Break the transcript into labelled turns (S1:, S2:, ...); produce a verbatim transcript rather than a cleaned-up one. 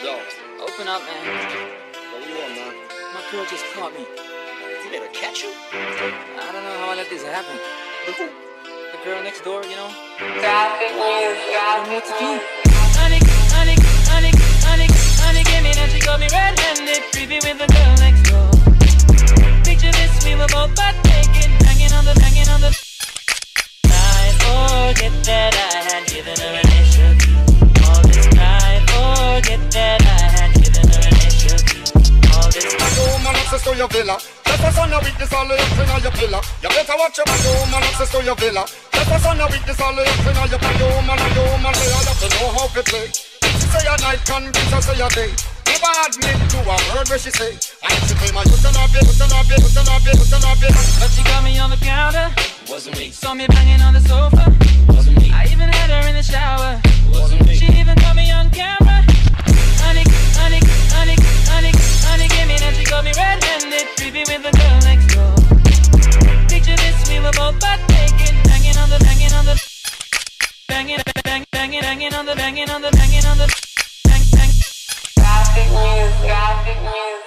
S1: Yo,
S2: Open up, man.
S1: what do you want, man?
S2: My girl just caught me.
S1: You made her catch you?
S2: I don't know how I let this happen.
S1: With who?
S2: The girl next door, you know?
S3: Traffic news,
S2: I don't know
S3: traffic
S2: what to do.
S3: news.
S2: Honey, honey, honey, honey, honey, give me that. She got me red-handed, creepy with the girl next door. Picture this, we were both butt naked, banging on the, banging on the. I forget that I had given her an issue. All this time, forget that I had given her an issue. All this time.
S4: Your woman access to your villa. Just a son of witness all the up in your pillar. You better watch your back. Your woman access to your villa. Just a son of witness all the up in your pillar. Your woman and your woman, they all have to know how to play. She say a night, can be just say a day. Never admit to a word where she say. And she claim I you turn up it, you turn up it, you turn up it, you turn up it.
S2: But she got me on the counter.
S1: Wasn't me.
S2: Saw me banging on the sofa.
S1: Wasn't me.
S2: I even had her in the shower.
S1: Wasn't me.
S2: She even got me on camera. Honey, honey, honey, honey, honey, give me that. She got me red-handed, creepy with the girl next door. Picture this, we were both butt naked, banging on the, banging on the, banging, bang, banging, banging on the, banging on the, banging on the, bang, bang.
S3: Traffic news, traffic news.